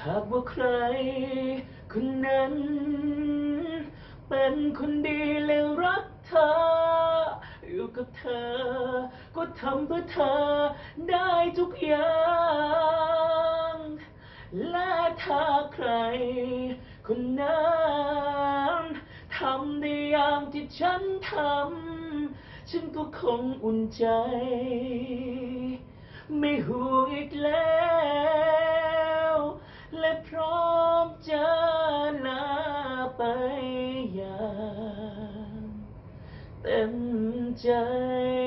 หากว่าใครคนนั้นเป็นคนดีและรักเธออยู่กับเธอก็ทำเพื่อเธอได้ทุกอย่างและถ้าใครคนนั้นทำได้อย่างที่ฉันทำฉันก็คงอุ่นใจไม่ห่วงอีกแล้วและพร้อมจะลาไปอย่างเต็มใจ